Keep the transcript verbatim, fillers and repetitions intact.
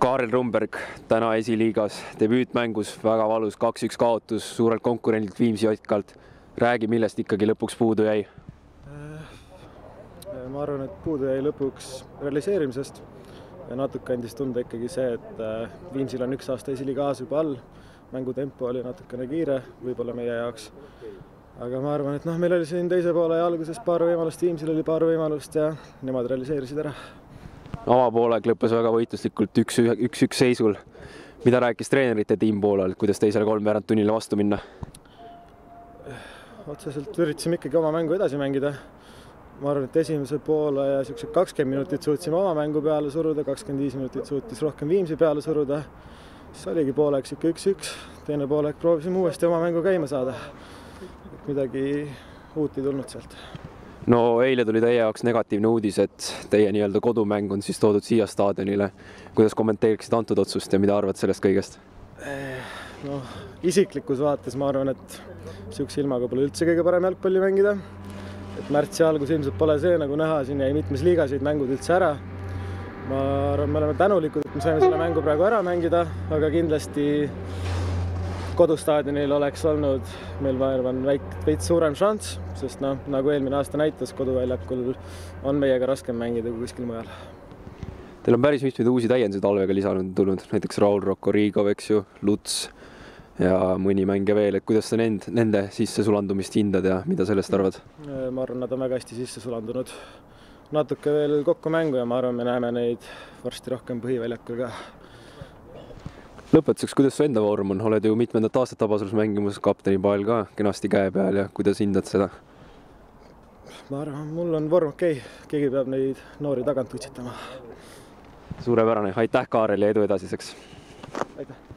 Kaarel Rumberg täna esiliigas, debüütmängus väga valus kaks üks kaotus suurelt konkurendilt Viimsi Jotkalt. Räägi, millest ikkagi lõpuks puudu jäi? Ma arvan, et puudu jäi lõpuks realiseerimisest. Ja natuke andis tunda ikkagi see, et Viimsil on üks aasta esiliiga aas juba all. Mängutempo oli natukene kiire, võib-olla meie jaoks. Aga ma arvan, et noh, meil oli siin teise poole ja alguses paar võimalust, Viimsil oli paar võimalust ja nemad realiseerisid ära. Avapoolek lõppes väga võitluslikult üks, üks, üks seisul. Mida rääkis treenerite tiim poolel, kuidas teisele kolmveerand tunnile vastu minna? Otseselt üritasime ikkagi oma mängu edasi mängida. Ma arvan, et esimese poole ja kakskümmend minutit suutsime oma mängu peale suruda, kakskümmend viis minutit suutis rohkem Viimsi peale suruda. Siis oligi pooleks ikka üks üks, teine poolek proovisime uuesti oma mängu käima saada. Midagi uut ei tulnud sealt. No eile tuli teie jaoks negatiivne uudis, et teie nii-öelda kodumäng on siis toodud siia staadionile. Kuidas kommenteeriksid antud otsust ja mida arvad sellest kõigest? No, isiklikus vaates ma arvan, et sihukese ilmaga pole üldse kõige parem jalgpalli mängida. Et märtsi algus ilmselt pole see, nagu näha, siin jäi mitmes liigasid mängud üldse ära. Ma arvan, me oleme tänulikud, et me saime selle mängu praegu ära mängida, aga kindlasti kodustaadionil oleks olnud meil arvan veits suurem šanss, sest no, nagu eelmine aasta näitas, koduväljakul on meiega raskem mängida kui kuskil mujal. Teil on päris mitmeid uusi täiendusi talvega lisanud tulnud, näiteks Raul Rocco-Rigov, eks ju, Luts ja mõni mängija veel. Et kuidas sa nend, nende sisse sulandumist hindad ja mida sellest arvad? Ma arvan, nad on väga hästi sisse sulandunud. Natuke veel kokku mängu ja ma arvan, me näeme neid varsti rohkem põhiväljakul ka. Lõpetuseks, kuidas su enda vorm on? Oled ju mitmendat aastat Tabasalus mängimus, kapteni pael ka kenasti käe peal ja kuidas hindad seda? Ma arvan, mul on vorm okei. Keegi peab neid noori tagant utsitama. Suurepärane. Aitäh, Kaarel, ja edu edasiseks! Aitäh!